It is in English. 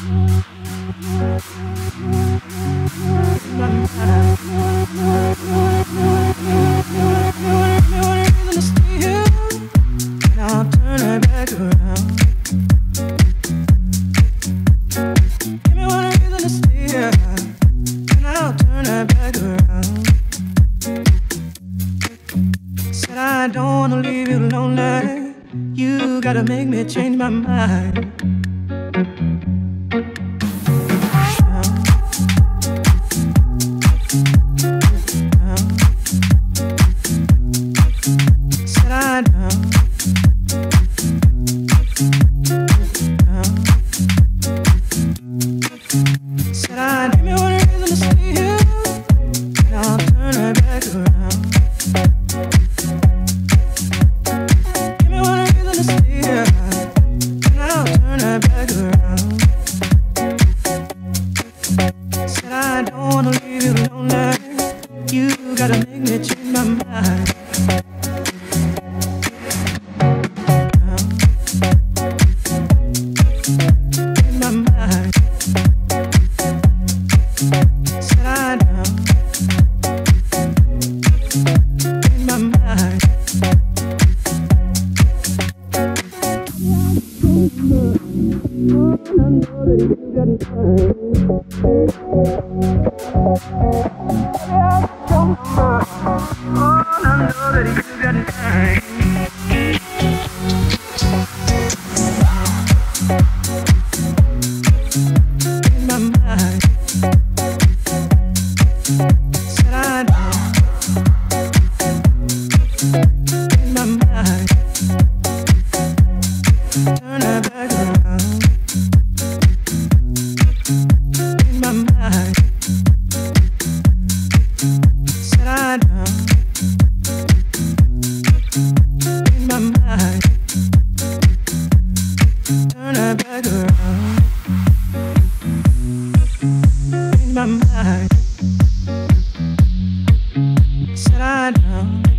I don't wanna leave you lonely. You gotta make me change my mind. Said I don't. Said I give me one reason to stay here, and I'll turn right back around. Give me one reason to stay here, and I'll turn right back around. Said I don't wanna leave you lonely. You gotta make me change my mind. Change my mind. Said I don't. Change my mind. I know that you got time. I know that you got time. In my mind, said I don't. In my mind, turn it back around. In my mind, said I don't. In my mind, turn it back around. In my mind, said I don't.